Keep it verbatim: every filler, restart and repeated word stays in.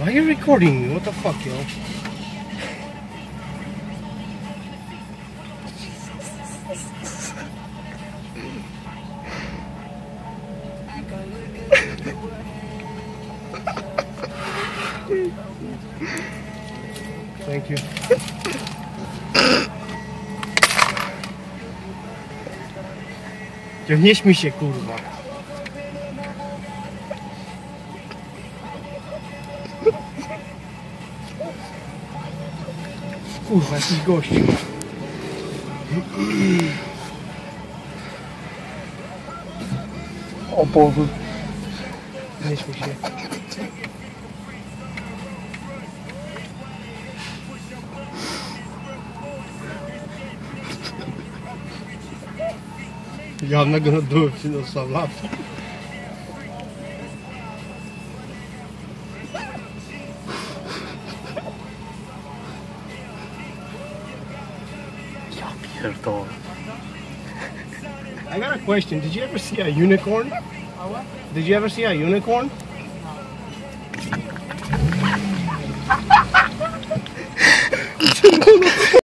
Why are you recording me? What the fuck, yo? Thank you. To nie śmiej się, kurwa. Kurwa, jakiś gościu. O Boże. Nie śmiej się. Yeah, I'm not gonna do it, you know, so I'm not. I got a question. Did you ever see a unicorn? A what? Did you ever see a unicorn?